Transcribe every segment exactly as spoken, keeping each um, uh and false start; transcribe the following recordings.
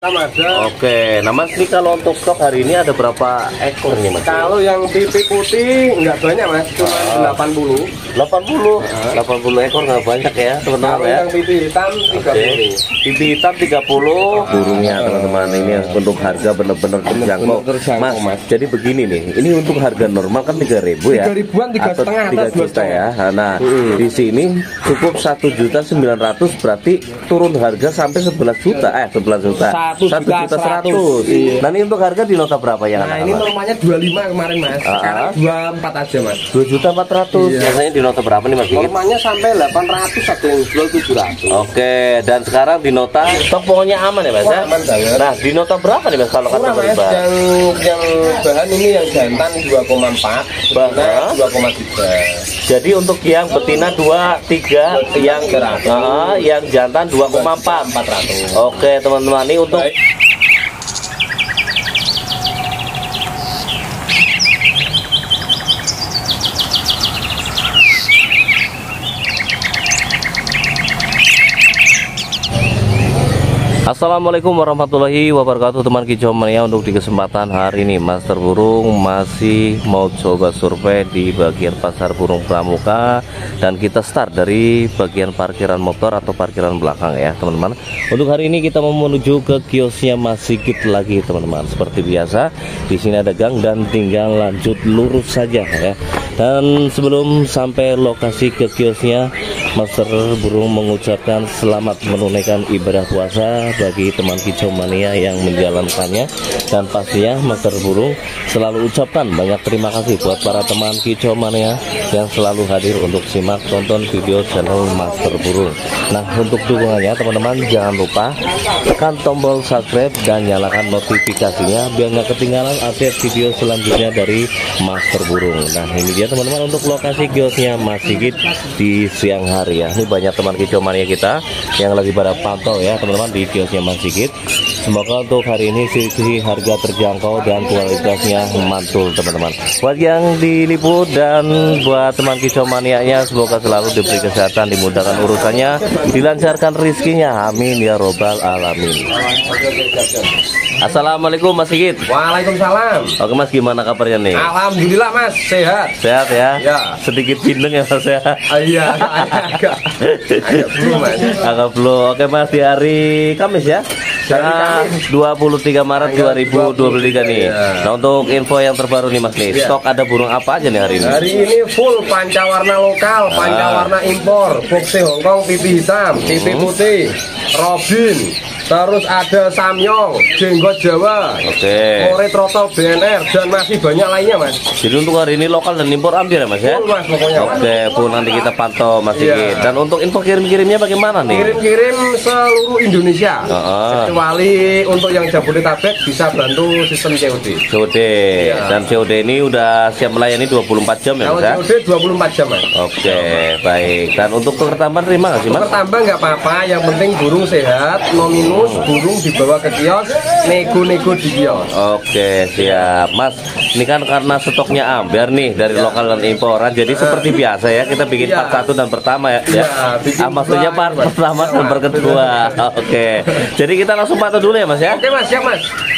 Ada. Oke, nah Mas ini kalau untuk stok hari ini ada berapa ekor nih Mas? Kalau yang pipi putih nggak banyak Mas, cuma oh. delapan puluh. delapan puluh, delapan puluh ekor nggak banyak ya teman-teman Kalau ya. yang pipi hitam tiga puluh. Okay. Pipi hitam tiga puluh burungnya teman-teman, ini untuk harga benar-benar terjangkau. Mas, Mas, jadi begini nih, ini untuk harga normal kan tiga ribu ya? tiga ribuan, tiga atau setengah, tiga juta ya. Nah, hmm. di sini cukup satu juta sembilan ratus, berarti turun harga sampai sebelas juta. Eh, sebelas juta. satu juta seratus. Iya. Nah, ini untuk harga di nota berapa ya? Nah, ini normalnya dua puluh lima kemarin Mas. Sekarang dua puluh empat aja Mas. dua juta empat ratus. Iya. Biasanya di nota berapa nih Mas? Normalnya sampai delapan ratus, ada yang jual tujuh ratus. Oke, dan sekarang di nota stok pokoknya aman ya Mas ya? Aman banget. Nah, di nota berapa nih Mas kalau kategori Mas, yang yang bahan ini yang jantan dua koma empat, betina dua koma tiga. Jadi untuk yang betina dua, tiga, yang uh, yang jantan dua koma empat. Oke, teman-teman, ini untuk baik. Assalamualaikum warahmatullahi wabarakatuh teman kicau mania. Untuk di kesempatan hari ini Master Burung masih mau coba survei di bagian pasar burung pramuka, dan kita start dari bagian parkiran motor atau parkiran belakang ya teman-teman. Untuk hari ini kita mau menuju ke kiosnya Mas Sigit lagi teman-teman. Seperti biasa di sini ada gang dan tinggal lanjut lurus saja ya. Dan sebelum sampai lokasi ke kiosnya, Master Burung mengucapkan selamat menunaikan ibadah puasa bagi teman kicau mania yang menjalankannya, dan pastinya Master Burung selalu ucapkan banyak terima kasih buat para teman kicau mania yang selalu hadir untuk simak tonton video channel Master Burung. Nah, untuk dukungannya teman-teman jangan lupa tekan tombol subscribe dan nyalakan notifikasinya biar nggak ketinggalan update video selanjutnya dari Master Burung. Nah, ini dia teman-teman untuk lokasi kiosnya Mas Sigit di siang hari ya. Ini banyak teman kicau mania kita yang lagi pada pantau ya teman-teman di kiosnya Mas Sigit. Semoga untuk hari ini sisi harga terjangkau dan kualitasnya mantul teman-teman. Buat yang diliput dan buat teman kicau manianya, semoga selalu diberi kesehatan, dimudahkan urusannya, dilancarkan rizkinya, amin ya robbal alamin. Assalamualaikum Mas Sigit. Waalaikumsalam. Oke Mas, gimana kabarnya nih? Alhamdulillah Mas, sehat. Sehat ya? Ya. Sedikit bindeng ya Mas ya? Oh, iya, agak agak belum Mas. Agak belum. Oke Mas, di hari Kamis ya? Tanggal dua puluh tiga Maret dua ribu dua puluh tiga nih. Ya. Nah, untuk info yang terbaru nih Mas nih, ya. Stok ada burung apa aja nih hari ini? Hari ini full pancawarna lokal, ah. pancawarna impor, foxy Hongkong, pipi hitam, pipi hmm. putih, robin. Terus ada samyong, jenggot Jawa, oke, okay. Kore trotol B N R, dan masih banyak lainnya Mas. Jadi untuk hari ini lokal dan impor hampir ya Mas ya? Full Mas pokoknya. Oke, okay, pun nanti kita pantau Mas Sigit. Yeah. Dan untuk info kirim-kirimnya bagaimana nih? Kirim-kirim seluruh Indonesia, uh -uh. kecuali untuk yang Jabodetabek bisa bantu sistem C O D. C O D, yeah. Dan C O D ini udah siap melayani dua puluh empat jam ya Mas? Kalau C O D dua puluh empat jam Mas. Oke, okay, baik. Dan untuk tukar tambah terima nggak sih Mas? Tukar tambah nggak apa-apa, yang penting burung sehat, nominal burung dibawa ke kios, nego-nego di kios. Oke, siap Mas. Ini kan karena stoknya ambil nih dari ya. Lokal dan imporan, jadi seperti biasa ya kita bikin ya. Part satu dan pertama ya. Ya, ya. Ah, maksudnya part ya, pertama dan part kedua. Oke, jadi kita langsung pantau dulu ya Mas ya. Oke Mas, siap Mas.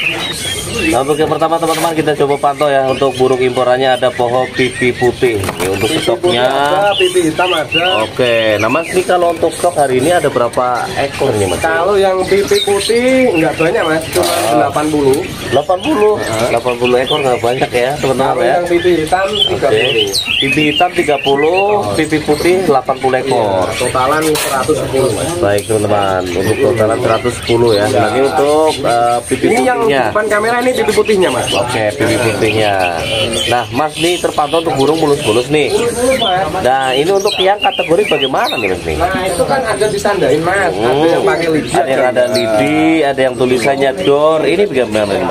Nah, untuk yang pertama teman-teman kita coba pantau ya. Untuk burung imporannya ada poho pipi putih. Ini untuk pipi stoknya ada, pipi hitam ada. Oke, nah Mas ini kalau untuk stok hari ini ada berapa ekor nih Mas? Kalau yang pipi putih nggak banyak Mas, cuma oh. delapan puluh. delapan puluh. Uh-huh. delapan puluh ekor nggak banyak ya teman-teman ya. Yang pipi hitam tiga puluh. Okay. Pipi hitam tiga puluh, oh. pipi putih delapan puluh ekor. Iya, totalan seratus sepuluh Mas. Baik teman-teman, untuk totalan seratus sepuluh ya. Nah, ini untuk uh, pipi ini putihnya. Yang depan kamera ini pipi putihnya Mas. Oke, pipi putihnya. Nah Mas, nih terpantau untuk burung mulus-mulus nih. Nah ini untuk yang kategori bagaimana nih Mas nih? Nah itu kan ada ditandain Mas. Hmm. Ada yang pakai lidi, ada yang ada lidi, ada yang tulisannya door. Ini bagaimana nih Mas?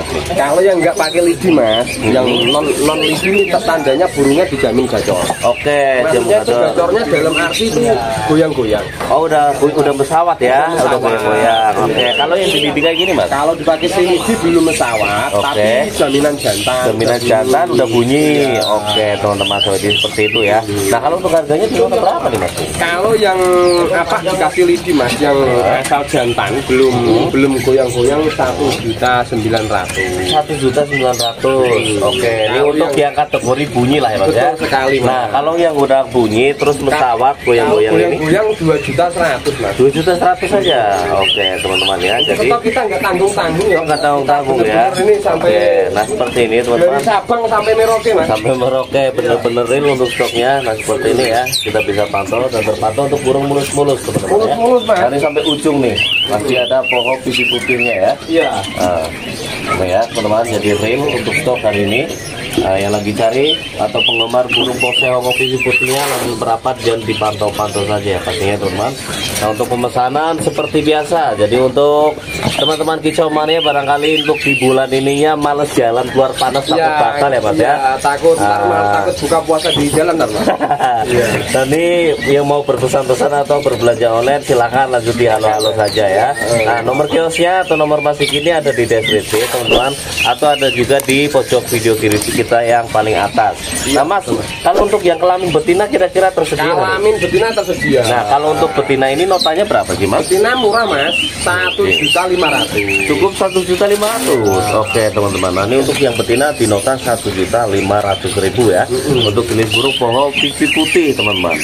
mas? Kalau yang nggak pakai lidi mas, hmm. yang non non lidi ini tandanya burungnya dijamin gacor. Oke, maksudnya itu gacornya dalam arti itu goyang-goyang. Oh udah udah pesawat ya, udah goyang-goyang. Oke, kalau yang di lidi kayak gini mas? Kalau dipakai si lidi belum pesawat, okay. tapi jaminan jantan. Jaminan jantan udah bunyi. Ya. Oke teman-teman, jadi seperti itu ya. Nah kalau untuk harganya di berapa nih mas? Kalau yang apa dikasih lidi mas, yang asal jantan belum hmm. belum goyang-goyang satu juta sembilan ratus. Satu juta sembilan ratus. Oke, ini untuk yang, yang kategori bunyi lah ya mas ya. Sekali mas. Nah kalau yang udah bunyi terus pesawat goyang-goyang ini goyang dua juta seratus mas. Dua juta seratus saja. Oke teman-teman ya. Jadi tetap kita nggak tanggung-tanggung ya. Nggak tanggung-tanggung ya. Ini sampai Oke, nah seperti ini teman-teman. Dari Sabang sampai Merauke mas. Sampai Merauke bener-bener real untuk stoknya. Nah seperti ini ya. Kita bisa pantau dan terpantau untuk burung mulus-mulus teman-teman ya. Mulus-mulus mas. Dari sampai ujung nih masih ada pohon pipi putihnya ya. Iya. Nah, nah ya teman-teman, jadi real untuk stok hari ini. Nah, yang lagi cari atau penggemar burung pose hongo pipi putihnya langsung merapat dan dipantau-pantau saja ya pastinya teman-teman. Nah untuk pemesanan seperti biasa. Jadi untuk teman-teman kicau mania barangkali untuk di bulan ininya males jalan keluar panas takut ya, batal ya mas ya. Ya takut nah, ntar, takut buka puasa di jalan ntar mas. Ya. Dan ini yang mau berpesan-pesan atau berbelanja online silahkan lanjut di halo-halo saja ya. Nah nomor kiosnya atau nomor masih ini ada di deskripsi teman-teman, atau ada juga di pojok video kiri kita yang paling atas. Nah mas, kalau untuk yang kelamin betina kira-kira tersedia? Kelamin betina tersedia. Nah kalau untuk betina ini notanya berapa sih mas? Betina murah mas, satu juta lima ratus. Cukup satu juta lima ratus. Oke teman-teman, nah ini untuk yang betina di nota satu juta lima ratus ribu ya. Mm-hmm. Untuk jenis burung pohon pipi putih teman-teman.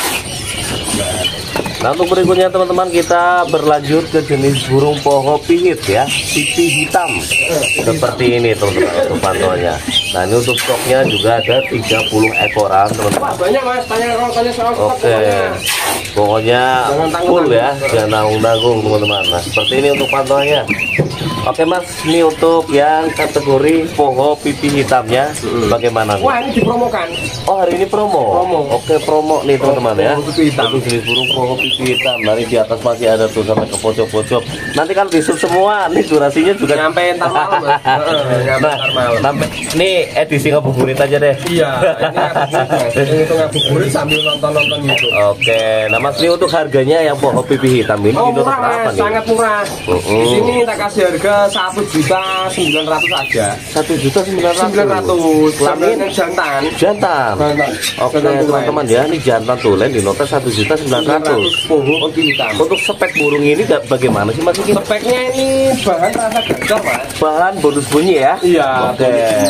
Nah untuk berikutnya teman-teman kita berlanjut ke jenis burung poho pihit ya, pipi hitam seperti ini teman-teman untuk pantauannya. Nah ini untuk stoknya juga ada tiga puluh ekoran teman-teman. Banyak mas, tanya kalau tanya soal stok. Oke, pokoknya full ya, jangan tanggung-tanggung teman-teman. Nah seperti ini untuk pantauannya. Oke mas, ini untuk yang kategori poho pipi hitamnya hmm. bagaimana? Wah ini dipromokan. Oh hari ini promo. Promo. Oke promo nih teman-teman ya. Pipi hitam. Untuk jenis burung poho pipi hitam. Dari di atas masih ada tuh sampai ke pojok-pojok. Nanti kalau disub semua, nih durasinya juga nyampe ntar malam mas. Nah, sampai nih edisi ngabuburit aja deh. Iya. Ini untuk ngabuburit sambil nonton-nonton gitu. Oke, nah mas ini untuk harganya yang poho pipi hitam ini oh, murah mas, nih? Sangat murah. Uh -uh. Di sini kita kasih harga satu juta sembilan ratus aja. Satu juta sembilan ratus. Sembilan ratus. Kelamin jantan. Jantan. Oke teman-teman ya, ini jantan tulen di nota satu juta sembilan ratus. Hitam. Untuk spek burung ini bagaimana sih mas? Speknya ini bahan rasa gacor mas. Bahan bonus bunyi ya? Iya. Oke.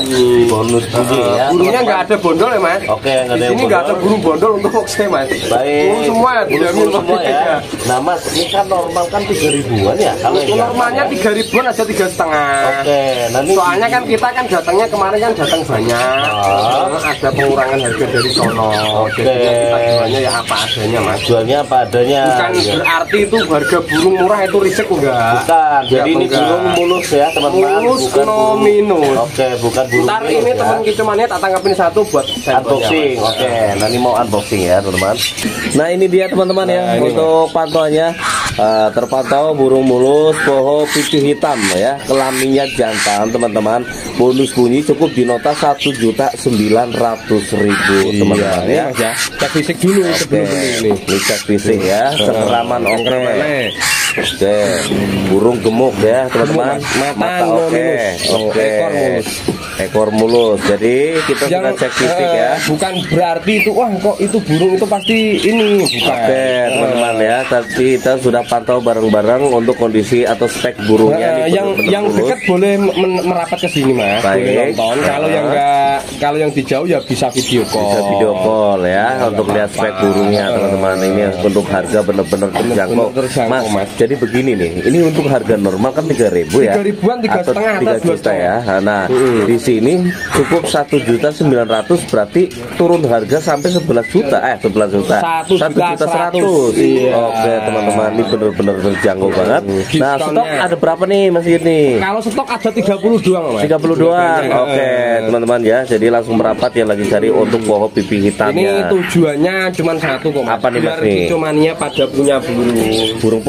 Bonus bunyi uh, ya. Burungnya nggak ada bondol ya mas? Oke. Nggak ada. Di sini nggak ada burung bondol untuk foxnya mas. Baik. Burung semua. Burung semua ya. Nah mas, ini kan normal kan tiga ribuan ya? Kalau normalnya tiga ribuan aja tiga setengah. Oke. Nanti soalnya kan kita kan datangnya kemarin kan datang banyak. Oh. Ada pengurangan harga dari sono. Oke. Jadi kita jualnya ya apa adanya mas. Jualnya apa adanya. Bukan ya. Berarti itu harga burung murah itu risik enggak? Bukan. Jadi ya, ini enggak. Burung mulus ya teman-teman. Mulus bukan no minus. Oke, bukan burung. Ntar ini ya. Teman kicauannya tak tanggapin satu buat unboxing. Oke, nanti mau unboxing ya teman-teman. Nah ini dia teman-teman nah, ya untuk pantauannya. Uh, terpantau burung mulus poho pipi hitam ya, kelaminnya jantan teman-teman. Bonus bunyi cukup di nota satu juta sembilan ratus ribu teman-teman iya, ya. Cek fisik dulu okay. Sebelum ini. Ini cek fisik ya, sengkraman oke. Okay. Oke, burung gemuk ya teman-teman. Mata oke, okay. Oke. Okay. Ekor mulus. Ekor mulus. Jadi kita yang, sudah cek fisik uh, ya. Bukan berarti itu wah kok itu burung itu pasti ini. Bukan. Oke okay, uh. teman-teman ya. Tapi kita sudah pantau bareng-bareng untuk kondisi atau spek burungnya. Uh, yang yang dekat boleh merapat ke sini mas. Baik. Boleh nonton. Uh. Kalau yang enggak, kalau yang di jauh ya bisa video call. Bisa video call ya, ya untuk lihat spek burungnya teman-teman. Uh. Ini untuk harga benar-benar terjangkau. Mas, mas. Jadi begini nih, ini untuk harga normal kan tiga ribu ya, tiga ribuan, tiga setengah tiga juta ya. Nah, hmm. di sini cukup satu juta sembilan ratus, berarti turun harga sampai sebelas juta, eh sebelas juta, satu juta seratus. Iya. Oke teman-teman, ini benar-benar terjangkau hmm. banget. Nah, stok ada berapa nih Mas ini? Kalau stok ada tiga puluh doang, Mas. tiga puluh doang. Oke teman-teman ya, jadi langsung merapat yang lagi cari untuk poho pipi hitamnya. Ini tujuannya cuma satu kok. Apa nih Mas nih? Cumannya pada punya burung burung poho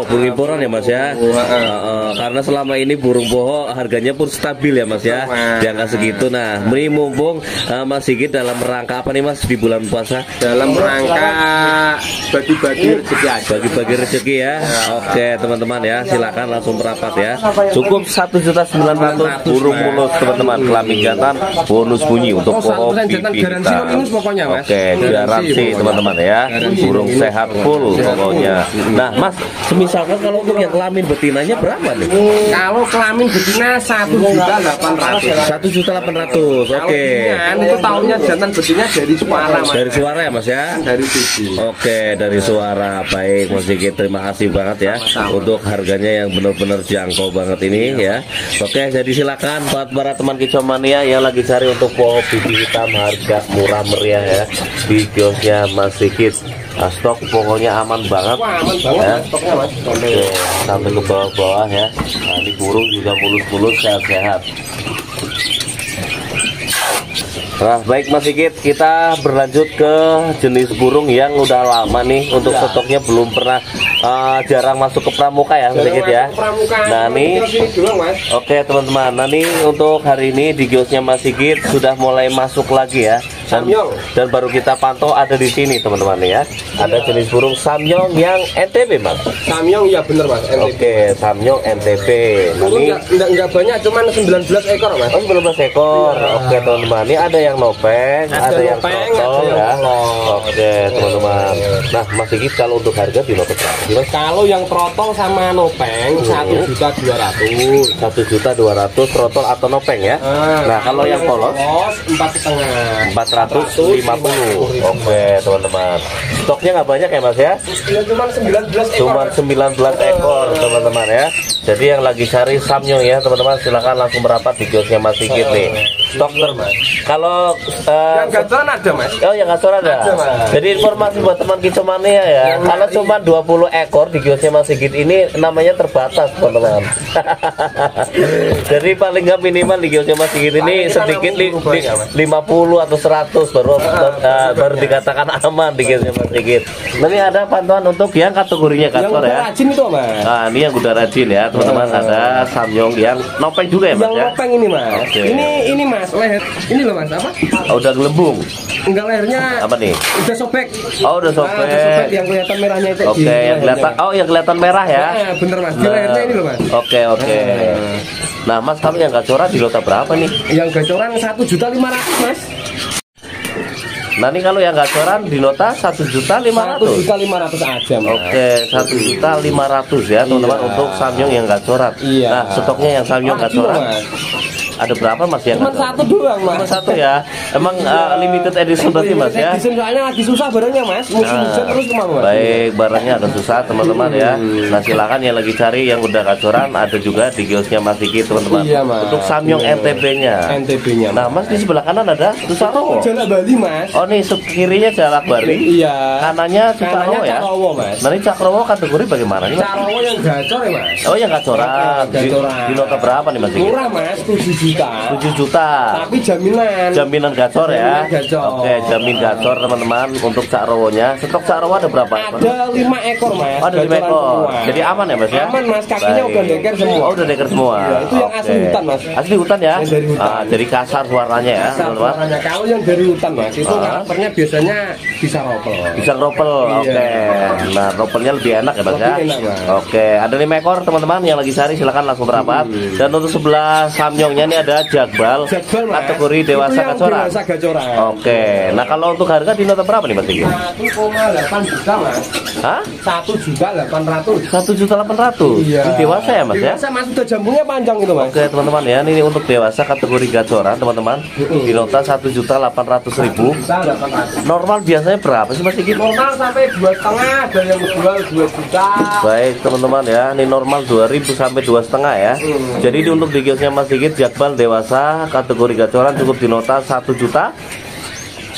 burung imporan ya Mas ya. Uh, uh, karena selama ini burung boho harganya pun stabil ya Mas ya, di angka segitu. Nah, ini mumpung uh, Mas Sigit dalam rangka apa nih Mas di bulan puasa? Dalam rangka bagi-bagi rezeki aja. Bagi-bagi rezeki ya. Oke teman-teman ya, silakan langsung merapat ya. Cukup satu juta sembilan ratus burung mulus teman-teman, kelamin jantan bonus bunyi untuk poho pipi hitam. Oke, garansi teman-teman ya, burung sehat full pokoknya. Nah Mas, semisalkan kalau untuk yang kelamin betinanya berapa nih? Kalau kelamin betina satu juta delapan ratus. Satu juta delapan ratus. Oke. Itu tahunnya jantan betina dari suara Mas. Dari suara ya Mas ya. Dari sisi. Oke, dari suara. Baik Mas Sigit, terima kasih banget ya untuk harganya yang benar-benar jangkau banget ini ya. Oke, jadi silakan buat para teman kicomania yang lagi cari untuk poho pipi hitam harga murah meriah ya di kiosnya Mas Sigit. Nah, stok pokoknya aman banget. Wah, aman banget ya. Stoknya Mas. Oke, sampai ke bawah-bawah ya. Nah, ini burung juga mulus-mulus sehat-sehat. Nah, baik Mas Sigit, kita berlanjut ke jenis burung yang udah lama nih untuk ya. Stoknya belum pernah uh, jarang masuk ke pramuka ya Mas Sigit ya. Nah nih, oke teman-teman, nah nih untuk hari ini di kiosnya Mas Sigit sudah mulai masuk lagi ya. Dan, dan baru kita pantau ada di sini teman-teman ya. Ada jenis burung samyong yang N T B Mas. Samyong ya bener Mas. N T B. Oke, samyong N T B. Nah, ini enggak, enggak banyak, cuman sembilan belas ekor Mas. Oh, sembilan belas ekor. Ya. Oke teman-teman, ini ada yang nopeng, ada, ada yang trotol ya. Oke teman-teman. Nah Mas Sigit, kalau untuk harga di nopeng berapa? Kalau yang trotol sama nopeng satu juta dua ratus. Satu juta dua ratus trotol atau nopeng ya. Nah, nah kalau yang polos empat setengah. Empat ratus lima puluh. Oke teman-teman. Stoknya nggak banyak ya Mas ya? Cuma sembilan belas ekor. Cuma sembilan belas ekor teman-teman ya. Jadi yang lagi cari samyong ya teman-teman, silakan langsung merapat di kiosnya Mas Sigit nih. Stok ter kalau uh, yang gacoran ada Mas. Oh yang gacoran ada. ada Jadi informasi buat teman kicomania ya, yang kalau mati. Cuma dua puluh ekor di kiosnya Mas Sigit ini namanya terbatas teman-teman. Jadi paling nggak minimal di kiosnya Mas Sigit ini sedikit li, li, lima puluh atau seratus baru uh, baru dikatakan aman di kiosnya Mas Sigit. Nanti ada pantauan untuk yang kategorinya gacor ya. Rajin itu Mas. Nah ini yang udah rajin ya teman-teman. Ada samyong yang nopeng juga ya Mas yang ya. Nopeng ini Mas. Okay. Ini ini Mas leher. Ini loh Mas apa? Oh, udah gelembung. Enggak, lehernya apa nih? Udah sobek. Oh udah sobek. Nah, udah sobek yang kelihatan merahnya itu. Oke, okay, yang kelihatan. Oh yang kelihatan merah ya. Nah, bener Mas. Di nah, lehernya ini loh Mas. Oke okay, oke. Okay. Nah Mas, kalau yang gacoran di lota berapa nih? Yang gacoran satu juta lima ratus Mas. Nah ini kalau yang gacoran di nota satu juta lima ratus. Satu juta lima ratus aja Mas. Oke, satu juta lima ratus ya teman-teman. Iya. Untuk samyong yang gacoran. Iya. Nah stoknya yang samyong ah, gacoran ada berapa Mas yang cuma satu doang Mas. Cuma satu ya. Emang uh, limited edition berarti Mas ya. Edition soalnya lagi susah barangnya Mas. Musim nah, hujan terus kemana Mas. Baik, barangnya agak susah teman-teman hmm. ya. Nah silakan yang lagi cari yang udah gacoran ada juga di kiosnya Mas Sigit teman-teman. Iya, Mas. Untuk samyong iya. N T B-nya. N T B-nya. Nah Mas di sebelah kanan ada Tusaro. Jalak Bali Mas. Oh nih kirinya Jalak Bali. Iya. Kanannya Tusaro ya. Cakrowo Mas. Nah ini Cakrowo kategori bagaimana nih Mas? Cakrowo yang gacor ya Mas. Oh yang gacoran. Di, di nota berapa nih Mas Sigit? Murah Mas, tujuh juta. tujuh juta. Tapi jaminan. Jaminan gacor ya. Jaminan gacor. Oke, jamin gacor teman-teman untuk Cakrowonya. Stok Cakrowo ada berapa? Ada lima ekor Mas. Oh, ada lima ekor. Semua. Jadi aman ya Mas ya? Aman Mas, kakinya Baik. udah deker semua. Oh, udah deker semua. Ya, itu yang Oke. asli hutan Mas. Asli hutan ya? Yang dari hutan. Ah, jadi kasar suaranya ya, teman-teman. Kalau yang dari hutan Mas, itu ah. karakternya biasanya bisa ropel. Bisa ropel. Iya. Oke. Nah, ropelnya lebih enak ya Mas ya? Enak, Mas. Oke, ada lima ekor teman-teman yang lagi cari silakan langsung merapat. Hmm. Dan untuk sebelah samyongnya ini ada Jagbal. Jagbal Mas. Kategori dewasa gacoran. Dewasa gacoran. Oke. Nah, kalau untuk harga di nota berapa nih Mas Sigit? satu koma delapan juta Mas. Hah? satu juta delapan ratus. satu juta delapan ratus. Iya. Ini dewasa ya Mas ya? Dewasa Mas, udah jambungnya panjang itu Mas. Oke teman-teman ya, ini untuk dewasa kategori gacoran teman-teman. Uh-uh. Di nota satu juta delapan ratus ribu. Normal biasanya berapa sih Mas Sigit? Normal sampai dua setengah, ada yang jual dua juta. Baik teman-teman ya, ini normal dua ribu sampai dua setengah ya. Hmm. Jadi di untuk di kiosnya Mas Sigit Jagbal dewasa kategori gacoran cukup di nota satu juta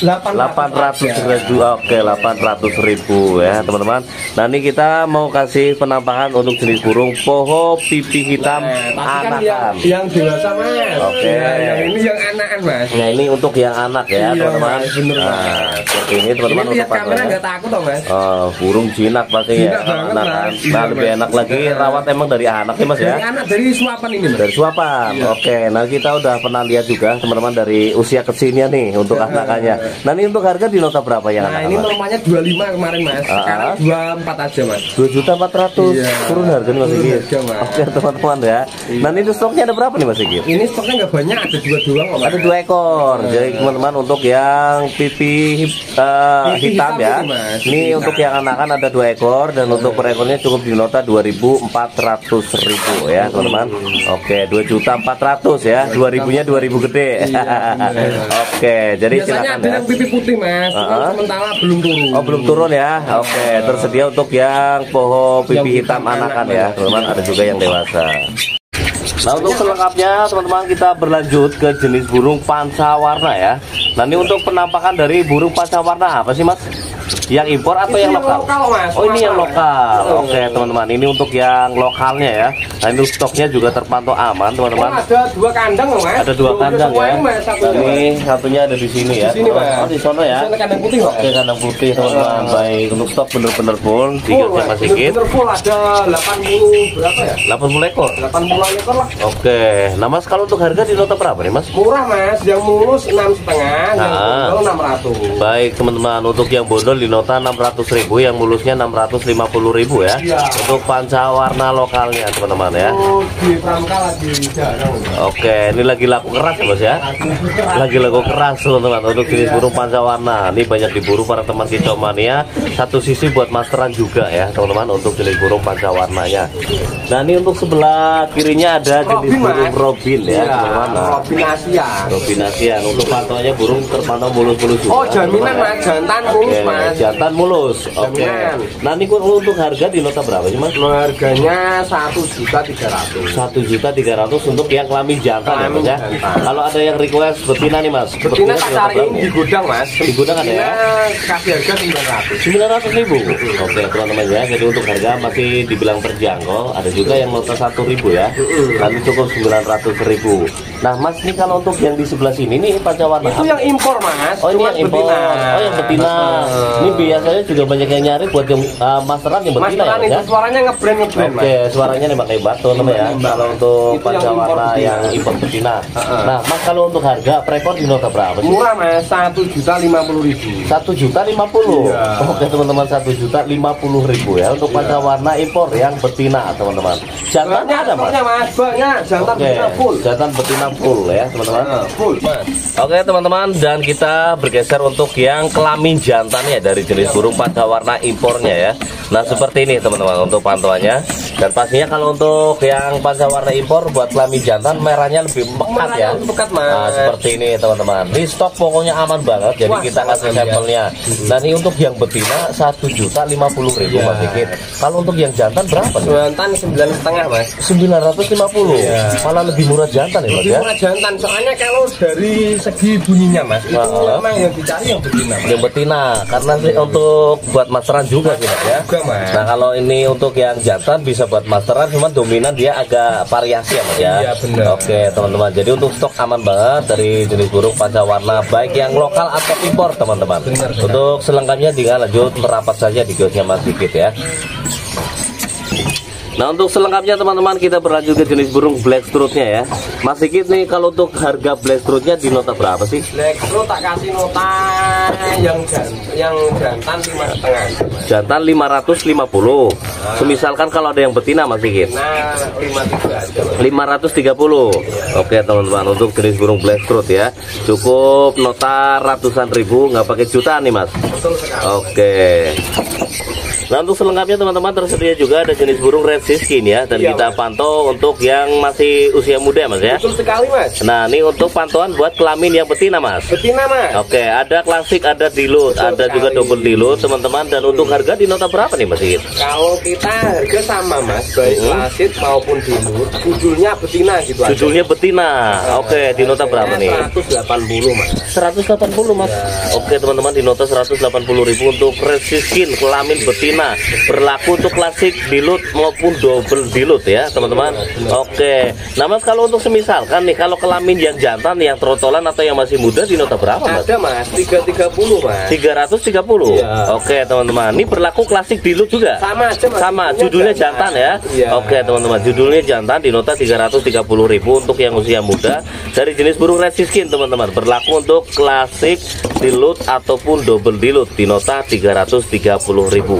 delapan ratus ribu. Oke, delapan ratus ribu ya teman-teman. Nah ini kita mau kasih penampakan untuk jenis burung poho pipi hitam nah, anakan yang, yang dewasa mas. Oke nah, yang ini yang anakan mas. Nah ini untuk yang anak ya teman-teman. Iya, nah seperti ini teman-teman. Ini lihat kamera nggak takut dong mas. Oh, burung jinak pasti ya anakan. Nah lebih enak lagi rawat emang dari anak ya mas ya. Dari anak, dari suapan ini mas. Dari suapan. Iya. Oke, nah kita udah pernah lihat juga teman-teman dari usia kecilnya nih untuk anakannya. Nah ini untuk harga di nota berapa ya? Nah ini normalnya dua puluh lima kemarin mas. Sekarang dua puluh empat aja mas. dua juta empat ratus. Iya. Turun harga nih mas Sigit. Oke teman-teman ya. Nah ini stoknya ada berapa nih mas Sigit? Ini stoknya nggak banyak, ada dua doang. Ada dua ekor. Jadi teman-teman untuk yang pipi uh, hitam, hitam ya. Ini, ini untuk yang anakan ada dua ekor dan untuk per ekornya cukup di nota dua ribu empat ratus ribu ya teman-teman. Oke, dua juta empat ratus ya. dua ribunya dua ribu gede. Oke, jadi biasanya silakan ada ya. yang pipi putih mas. Uh -huh. Sementara belum turun. Oh belum turun ya. Oke, tersedia untuk yang poho pipi yang hitam anakan ya teman-teman. Ada juga yang dewasa. Nah untuk selengkapnya teman-teman kita berlanjut ke jenis burung pancawarna ya. Nah ini untuk penampakan dari burung pancawarna apa sih mas? Yang impor atau yang lokal? lokal mas. Oh ini yang lokal. Oke teman-teman, ini untuk yang lokalnya ya. Nah ini stoknya juga terpantau aman teman-teman. Oh, ada dua kandang loh mas. Ada dua kandang ya. Mas, satunya, ini mas. Satunya ada di sini ya. Di sini, oh di sono ya. Di kandang putih mas. Oke kandang putih teman-teman. Baik untuk stok bener-bener full. Tiga full, mas Sigit. Bener full ada delapan puluh berapa ya? delapan puluh ekor. delapan puluh ekor lah. Oke. Nah mas kalau untuk harga di nota berapa nih mas? Murah mas. Yang mulus enam setengah. Yang bondol enam ratus. Baik teman-teman, untuk yang bondol di nota enam ratus ribu, yang mulusnya enam ratus lima puluh ribu ya. Ya. Untuk pancawarna lokalnya teman-teman ya. Oh, di Pramka lagi jarang. Oke, ini lagi laku keras ya mas ya. Lagi laku keras teman-teman untuk jenis burung pancawarna. Ini banyak diburu para teman kicau mania. Satu sisi buat masteran juga ya teman-teman untuk jenis burung pancawarnanya. Nah ini untuk sebelah kirinya ada jenis Robin, burung mas. Robin ya teman-teman. Nah, Robin Asia. Robin Asia. Untuk pantauannya burung terpantau mulus-mulus juga. Oh jaminan mas, jantan mulus mas. Jantan mulus. Oke. Nah ini untuk harga di nota berapa sih mas? Harganya satu juta tiga ratus. Satu juta tiga ratus untuk yang kelamin jantan ya mas ya. Kalau ada yang request betina nih mas. Betina tak cariin di gudang mas. Di gudang ada ya? Kasih harga sembilan ratus. Sembilan ratus ribu. Oke teman-teman ya. Jadi untuk harga masih dibilang terjangkau. Ada juga yang nota satu ribu ya. Nanti cukup sembilan ratus ribu. Nah mas ini kalau untuk yang di sebelah sini nih pancawarna. Itu yang impor mas. Oh ini yang impor. Oh yang betina. Ini biasanya juga banyak yang nyari buat yang uh, masteran yang betina masteran ya. Itu suaranya ngebrand ngebrand. Oke, suaranya nembak hebat tuh namanya ya. Kalau untuk pancawarna yang impor betina. Nah, mas kalau untuk harga per ekor di nota berapa sih? Murah mas, satu juta lima puluh ribu. Satu juta lima puluh. Oke teman-teman, satu juta lima puluh ribu ya untuk pancawarna impor yang betina teman-teman. Jantannya ada mas? Mas, banyak. Jantan betina full. Jantan betina full ya teman-teman. Full mas. Oke teman-teman, dan kita bergeser untuk yang kelamin jantannya dari jenis burung pancawarna impornya ya. Nah seperti ini teman-teman untuk pantauannya. Dan pastinya kalau untuk yang pancawarna impor buat kelamin jantan merahnya lebih pekat ya. Pekat mas. Nah seperti ini teman-teman. Ini stok pokoknya aman banget. Jadi Wah, kita kasih sampelnya. Dan ini untuk yang betina satu juta lima puluh ribu yeah. Mas Sigit. Kalau untuk yang jantan berapa? Jantan sembilan setengah mas. Sembilan ratus lima puluh. Yeah. Malah lebih murah jantan ya mas lebih ya. Murah jantan. Soalnya kalau dari segi bunyinya mas, itu nah, memang yang dicari yang betina. Mas. Yang betina. Karena sih untuk buat masteran juga sih mas ya. Juga, mas. Nah kalau ini untuk yang jantan bisa buat masteran, cuman dominan dia agak variasi ya mas ya. Iya benar. Oke teman-teman. Jadi untuk stok aman banget dari jenis burung pancawarna baik yang lokal atau impor teman-teman. Untuk selengkapnya tinggal lanjut merapat saja di kiosnya Mas Sigit ya. Nah untuk selengkapnya teman-teman kita berlanjut ke jenis burung black throat-nya ya. Mas Sigit nih kalau untuk harga black throat-nya di nota berapa sih? Black throat tak kasih nota yang jan, yang jantan lima setengah. Jantan lima ratus lima puluh. Nah. Semisalkan kalau ada yang betina Mas Sigit. Nah lima ratus tiga puluh. Oke teman-teman untuk jenis burung black throat ya. Cukup nota ratusan ribu, nggak pakai jutaan nih Mas. Betul sekali. Oke. Nah, untuk selengkapnya teman-teman tersedia juga ada jenis burung red siskin ya, dan iya, kita Mas. Pantau untuk yang masih usia muda Mas ya. Betul sekali Mas. Nah, ini untuk pantauan buat kelamin yang betina Mas. Betina Mas. Oke, ada klasik, ada dilut, betul ada sekali. Juga double dilut teman-teman. Dan hmm. untuk harga di nota berapa nih Mas Sigit? Kalau kita harga sama Mas, baik hmm. klasik maupun dilut, judulnya betina gitu. Judulnya aja. Betina. Nah, oke, di nota berapa nih? seratus delapan puluh Mas. seratus delapan puluh Mas. Ya. Oke teman-teman, di nota seratus delapan puluh ribu untuk red siskin kelamin betina, berlaku untuk klasik dilut maupun double dilut ya teman-teman. Oke, nah Mas, kalau untuk semisal kan nih, kalau kelamin yang jantan, yang trotolan atau yang masih muda di nota berapa Mas? Ada Mas, tiga ratus tiga puluh Mas. tiga ratus tiga puluh ya. Oke teman-teman, ini berlaku klasik dilut juga? Sama aja Mas. Sama, judulnya jantan, jantan ya, ya. Oke teman-teman, judulnya jantan di nota tiga ratus tiga puluh ribu untuk yang usia muda dari jenis burung red siskin teman-teman, berlaku untuk klasik dilut ataupun double dilut di nota tiga ratus tiga puluh ribu.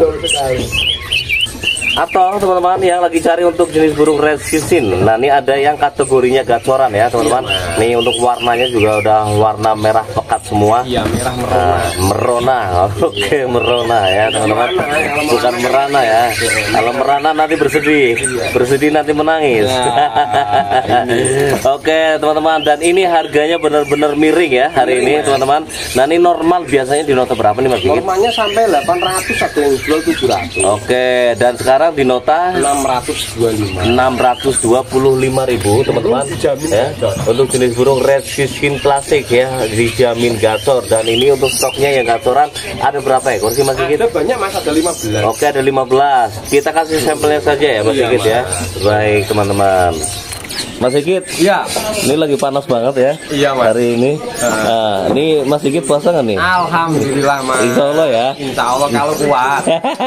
Atau teman-teman yang lagi cari untuk jenis burung red siskin, nah ini ada yang kategorinya gacoran ya teman-teman. Nih untuk warnanya juga udah warna merah pekat semua. Iya, merah merona. Nah, merona, oke okay, merona ya teman-teman. Bukan merana ya. Kalau merana nanti bersedih, bersedih nanti menangis. Oke teman-teman, dan ini harganya benar-benar miring ya hari ini teman-teman. Nah ini normal biasanya di nota berapa nih Mas? Normalnya sampai delapan ratus, ada yang jual tujuh ratus. Oke, dan sekarang di nota enam ratus dua puluh lima. enam ratus dua puluh lima ribu teman-teman ya, untuk jenis burung red siskin klasik ya, dijamin gacor. Dan ini untuk stoknya yang gacoran ada berapa ekor sih Mas Sigit? Ada banyak Mas, ada lima belas. Oke, ada lima belas. Kita kasih sampelnya saja ya Mas Sigit ya. Baik teman-teman. Mas Sigit, ya, ini lagi panas banget ya. Iya Mas. Hari ini. Nah, ini Mas Sigit puasa nggak nih? Alhamdulillah Mas. Insya Allah ya. Insya Allah kalau kuat.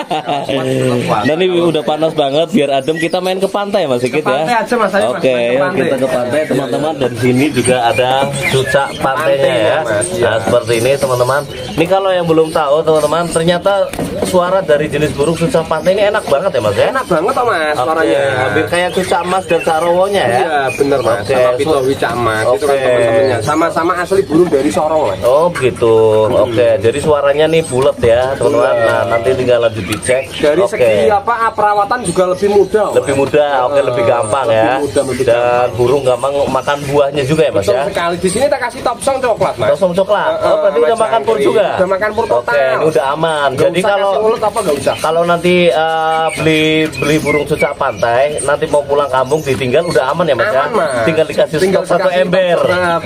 Dan ini udah panas banget, biar adem kita main ke pantai Mas Sigit ya. Pantai aja Mas. Ayo, Oke, Mas, yuk kita ke pantai teman-teman. Dan sini juga ada cucak pantainya ya. Nah seperti ini teman-teman. Ini kalau yang belum tahu teman-teman, ternyata suara dari jenis burung cucak pantai ini enak banget ya Mas ya. Enak banget oh Mas suaranya. Hampir kayak cucak emas dan sarowonya ya. Iya bener Mas. Okay. Sama pito wicak emas okay. itu kan teman-temannya. Sama-sama asli burung dari Sorong Mas. Oh gitu. Hmm. Oke, okay. Jadi suaranya nih bulat ya teman-teman. Nah nanti tinggal lanjut dicek. Dari okay. segi apa perawatan juga lebih mudah. Lebih mudah. Oke, okay, uh, lebih gampang lebih ya. Mudah, lebih dan gampang. Burung gampang makan buahnya juga ya Mas. Betul ya. Sekali. Di sini kita kasih topsong coklat Mas. Topsong coklat. Uh, oh berarti udah makan pur juga. Udah makan pur total. Oke, okay, ini udah aman. Gak jadi kalau apa gak usah. Kalau nanti uh, beli beli burung cucak pantai, nanti mau pulang kampung ditinggal udah aman ya Mas ya. Aman, Mas. Tinggal dikasih Tinggal satu ember.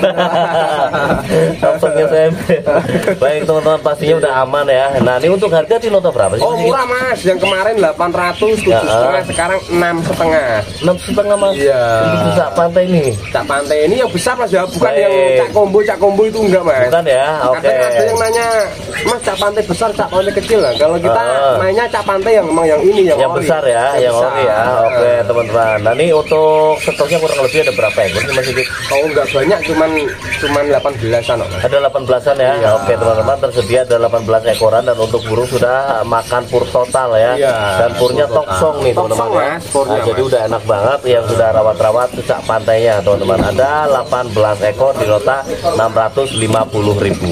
Topsongnya ember. Baik teman-teman, pastinya udah aman ya. Nah ini untuk harga di nota berapa sih? Oh murah Mas, yang kemarin delapan ratus, tujuh setengah, sekarang enam setengah. Enam setengah Mas. Iya. Untuk cucak pantai ini. Cucak pantai ini yang besar Mas ya, bukan Baik. yang cak kombo, cak kombo itu enggak Mas. Bukan ya. Oke. Okay. Ada yang nanya, Mas cak pantai besar, cak pantai kecil lah. Kalau kita uh. mainnya cak pantai yang memang yang ini yang, yang ori. besar ya, yang, yang ori ya. Oke okay, uh. teman-teman. Nah ini untuk stoknya kurang lebih ada berapa ekor sih Mas Sigit? Oh enggak banyak, cuman cuman delapan belasan Mas. Ada delapan belasan ya. Iya. Oke teman-teman, tersedia ada delapan belas ekoran dan untuk burung sudah makan pur total ya. Iya. Dan purnya toksong nih teman-teman ya. Nah, jadi udah enak banget yang sudah rawat-rawat cucak pantainya teman-teman. Ada delapan belas ekor di nota enam ratus lima puluh ribu.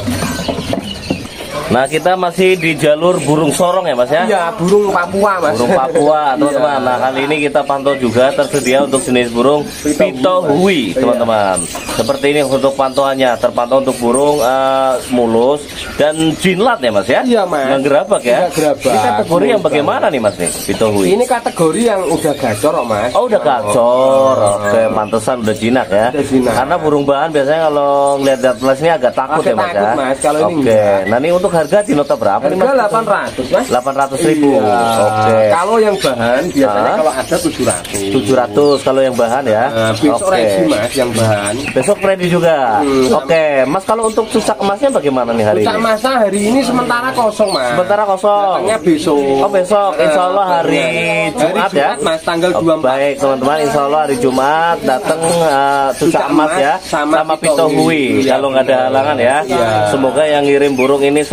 Nah kita masih di jalur burung sorong ya Mas ya? Iya, burung Papua Mas. Burung Papua teman-teman. Nah kali ini kita pantau juga tersedia untuk jenis burung pitohui teman-teman. Seperti ini untuk pantauannya, terpantau untuk burung uh, mulus dan jinlat ya Mas ya? Iya Mas. Yang gerabak ya? Gerabak. Ini kategori yang bagaimana nih Mas nih pitohui? Ini kategori yang udah gacor oh Mas. Oh udah gacor. Oh. Oke, pantesan udah jinak ya? Udah jinak. Karena burung bahan biasanya kalau ngeliat atlas ini agak takut Oke, ya Mas takut, ya? Mas. Kalau Oke, ini nah ini untuk harga di nota berapa nih Mas? delapan ratus Mas. delapan ratus ribu. Iya. Oke. Kalau yang bahan biasanya ah. kalau ada tujuh ratus. tujuh ratus kalau yang bahan ya. Nah, besok Oke. ready Mas yang bahan. Besok ready juga. Hmm. Oke, Mas kalau untuk cucak emasnya bagaimana nih hari cucak ini? emasnya hari ini sementara kosong Mas. Sementara kosong. Datangnya besok. Oh besok, Insya Allah hari Jumat, hari Jumat ya. Mas tanggal dua puluh empat. Baik teman-teman, Insya Allah hari Jumat datang uh, cucak emas ya sama, sama pitohui. Ya, kalau nggak ada halangan ya. Ya. Semoga yang ngirim burung ini semangat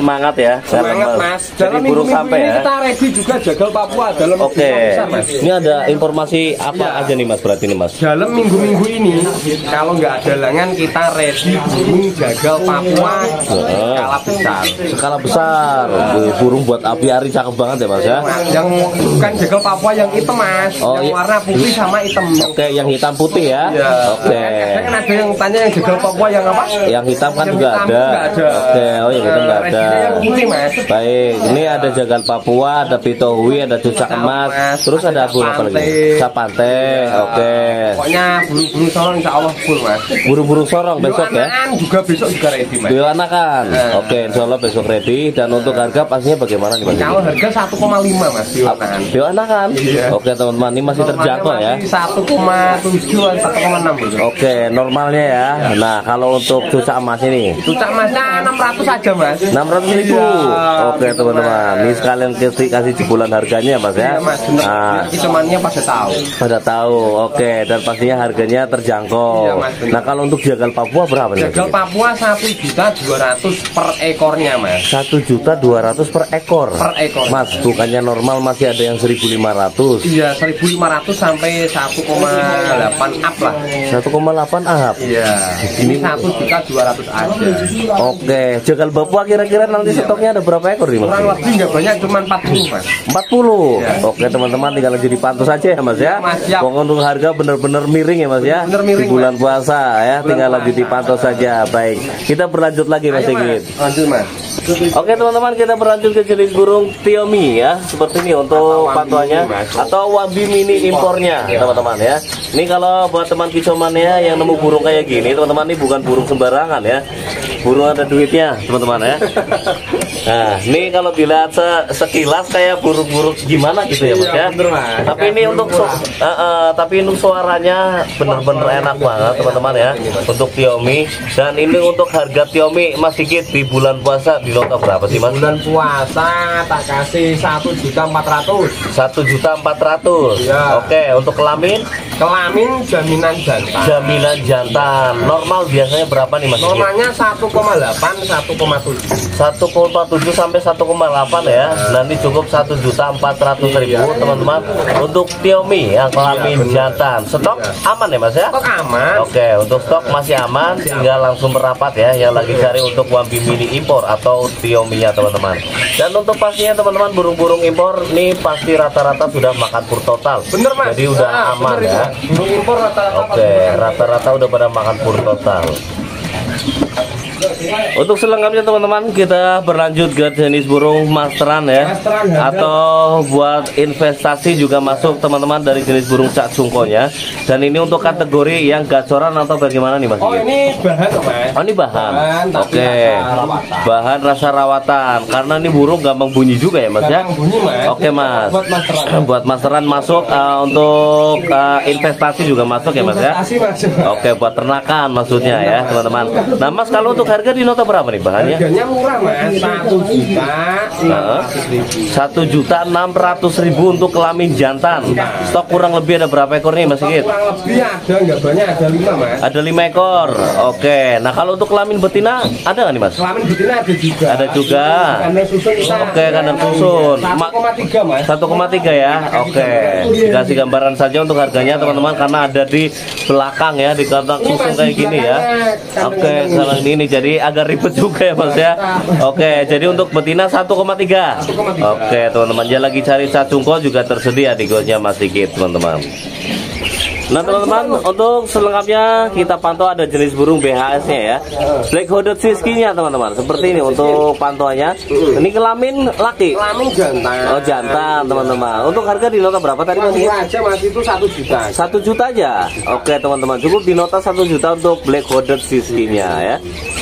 semangat ya. Semangat Mas. Dalam burung sampai ini ya. Kita ready juga jagal Papua dalam Oke. Okay. besar, Mas. Ini ada informasi apa ya. aja nih Mas berarti nih Mas? Dalam minggu-minggu ini kalau nggak ada halangan kita ready burung jagal Papua skala besar. Skala besar. Burung buat apiari cakep banget ya Mas ya. Yang bukan jagal Papua yang hitam Mas, oh, yang warna putih sama hitam. Oke, okay, yang hitam putih ya. Ya. Oke. Okay. Kan ada yang tanya yang jagal Papua yang apa? Yang hitam kan yang juga hitam ada. ada. Oke, okay. oh yang hitam nggak ada. Yang putih Mas. Baik, ini ada jagal Papua, ada pitohui, ada cucak emas, terus ada burung apa lagi? Sapante. Ya. Oke. Okay. Pokoknya burung-burung sorong insya Allah full Mas. Burung-burung sorong besok ya? Juga besok juga ready Mas. Bioanakan. Nah. Oke, okay, insya Allah besok ready. Dan nah. untuk harga pastinya bagaimana nih Mas? Kalau harga satu koma lima Mas bioanakan. Bioanakan. Iya. Oke teman-teman, ini masih terjangkau ya. satu koma tujuh dan satu koma enam. Oke, normalnya ya. Nah, kalau untuk cucak emas ini? Cucak emasnya enam ratus aja Mas. enam ratus ribu. Ya, oke teman-teman, ini sekalian kasih kasih jebolan harganya Mas ya. Iya, Mas. Nah, cumannya pada tahu. Pada tahu. Oke, dan pastinya harganya terjangkau. Iya, Mas, nah, kalau untuk jagal Papua berapa nih? Jagal Papua satu juta dua ratus per ekornya Mas. satu juta dua ratus per ekor. Per ekor. Mas, bukannya normal masih ada yang seribu lima ratus. Iya, seribu lima ratus sampai satu koma delapan up lah. satu koma delapan up. Iya. Ini satu juta dua ratus aja. Oke, jagal Papua kira-kira nanti stoknya ada berapa ekor nih Mas? Kurang lebih nggak banyak, cuma empat puluh Mas. empat puluh. Ya. Oke teman-teman, tinggal lanjut dipantau saja ya Mas ya. Mas, pokoknya untuk harga bener-bener miring ya Mas ya. Bener miring, di bulan Mas. puasa ya, bulan tinggal puasa. lanjut dipantau saja. Baik, kita berlanjut lagi Mas Sigit. Lanjut Mas. Oke teman-teman, kita berlanjut ke jenis burung Tiomi ya. Seperti ini untuk pantauannya atau Wambi mini impornya teman-teman ya. Ini kalau buat teman kicomania yang nemu burung kayak gini teman-teman, ini bukan burung sembarangan ya. Burung ada duitnya teman-teman ya. Nah, ini kalau dilihat se sekilas kayak burung-burung gimana gitu ya Mas ya. Tapi ini untuk su uh, uh, tapi untuk suaranya bener-bener enak banget teman-teman ya. Untuk Tiomi, dan ini untuk harga Tiomi Mas Sigit di bulan puasa di nota berapa sih Mas? Bulan puasa tak kasih satu juta empat ratus. satu juta empat ratus. Ya. Oke, untuk kelamin? Kelamin jaminan jantan. Jaminan jantan. Normal biasanya berapa nih Mas? Normalnya satu koma delapan, satu koma tujuh. satu koma tujuh sampai satu koma delapan ya. Nanti cukup satu juta empat ratus ribu teman-teman. Untuk Tiomi yang kelamin jantan. Stok aman ya Mas ya? Stok aman. Oke, untuk stok masih aman, tinggal langsung merapat ya yang lagi cari untuk Wambi mini impor atau Tiomi ya teman-teman. Dan untuk pastinya teman-teman, burung-burung impor nih pasti rata-rata sudah makan pur total. Bener Mas. Jadi udah nah, aman ya. Burung impor rata-rata. Oke, rata-rata udah pada makan pur total. Untuk selengkapnya teman-teman, kita berlanjut ke jenis burung masteran ya. Masteran, atau buat investasi juga masuk teman-teman dari jenis burung cak sungkonya. Dan ini untuk kategori yang gacoran atau bagaimana nih Mas? Oh ini bahan Mas. Oh ini bahan. bahan Oke. Okay. Bahan rasa rawatan. Karena ini burung gampang bunyi juga ya Mas ya. Bunyi, Mas. Oke okay, Mas. Buat masteran. Buat masteran masuk uh, untuk uh, investasi juga masuk ya Mas ya. Oke, okay, buat ternakan maksudnya ya teman-teman. Nah Mas, kalau untuk harga di nota berapa nih bahannya? Harganya murah Mas, satu juta satu juta enam ratus ribu untuk kelamin jantan. Stok kurang lebih ada berapa ekor nih Mas Sigit? Kurang lebih ada, nggak banyak, ada lima Mas. Ada lima ekor. Oke. Nah kalau untuk kelamin betina ada nggak nih Mas? Kelamin betina ada juga. Ada juga. Kandang susun kita. Oke, kandang susun. satu koma tiga Mas. satu koma tiga ya. Oke. Dikasih gambaran saja untuk harganya teman-teman, karena ada di belakang ya, di kandang susun kayak gini ya. Oke, kalau ini jadi agak ribet juga ya Mas ya. Oke, jadi untuk betina satu koma tiga. Oke teman-teman, dia lagi cari cacungko juga tersedia di gosnya Mas Sigit teman-teman. Nah teman-teman, untuk selengkapnya kita pantau ada jenis burung B H S-nya ya, Black Hooded Siskinya teman-teman. Seperti ini untuk pantauannya. Ini kelamin laki. Kelamin jantan. Oh jantan teman-teman. Untuk harga di nota berapa tadi Mas? Murah aja Mas, itu satu juta. Satu juta aja. Oke teman-teman, cukup di nota satu juta untuk Black Hooded Siskinya ya.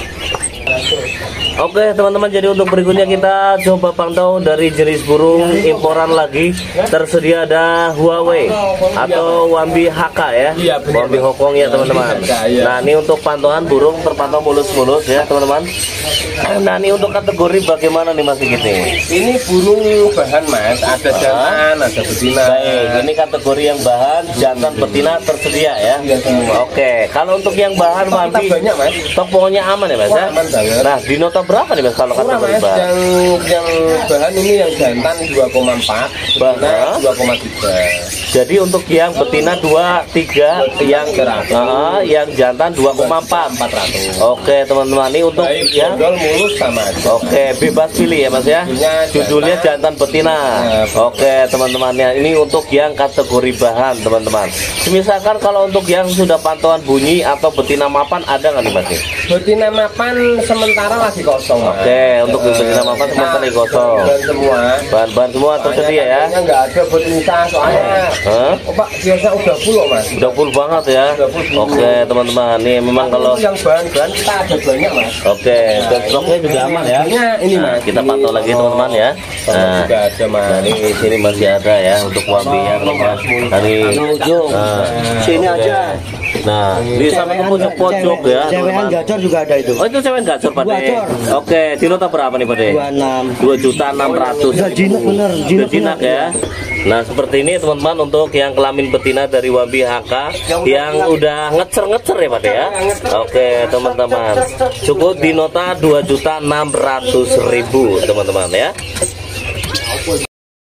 Oke teman-teman, jadi untuk berikutnya kita coba pantau dari jenis burung imporan lagi. Tersedia ada Huawei atau Wambi H K ya, Wambi Hongkong ya teman-teman. Nah ini untuk pantauan burung terpantau mulus-mulus ya teman-teman. Nah ini untuk kategori bagaimana nih Mas Sigit nih? Ini burung bahan Mas, ada jantan, ada betina. Baik, ini kategori yang bahan jantan betina tersedia ya. Oke, kalau untuk yang bahan Wambi, banyak Mas. stok pokoknya aman ya Mas ya. Nah di nota berapa nih Mas kalau Murah, kategori Mas. bahan? Yang yang bahan ini yang jantan dua koma empat, betina dua koma tiga. Jadi untuk yang betina dua tiga, yang uh, yang jantan dua koma empat. Oke teman-teman, ini untuk baik yang gondol mulus sama aja. oke bebas pilih ya Mas ya. Judulnya jantan betina. Oke teman-teman ya, ini untuk yang kategori bahan teman-teman. Misalkan kalau untuk yang sudah pantauan bunyi atau betina mapan ada nggak nih Mas? Betina mapan sementara lagi kosong. Mas. Oke, untuk betina mapan sementara lagi kosong. Bahan semua. Bahan-bahan semua tersedia ya. Nggak ada betina soalnya. Hah? Oh, Pak, biasa udah full loh Mas. Udah full banget ya. Oke teman-teman, nih memang kalau yang bahan-bahan kita ada banyak Mas. oke, dan stoknya juga aman ya. Ini Mas. Kita pantau lagi teman-teman ya. Nah, juga ada Mas. nah, ini sini masih ada ya untuk wambinya teman-teman. Tadi nah, Sini aja. Nah, di sampai ke pojok-pojok ya. Cewekan gacor juga ada itu. Oh itu cewek gacor Pak De. Gacor. Oke, dinota berapa nih Pak De? dua puluh enam. dua juta enam ratus. Udah jinak bener, Udah jinak jinak ya. Nah seperti ini teman-teman untuk yang kelamin betina dari Wambi H K yang udah ngecer-ngecer ya Pak De ya. Oke teman-teman, cukup di nota dua juta enam ratus ribu teman-teman ya.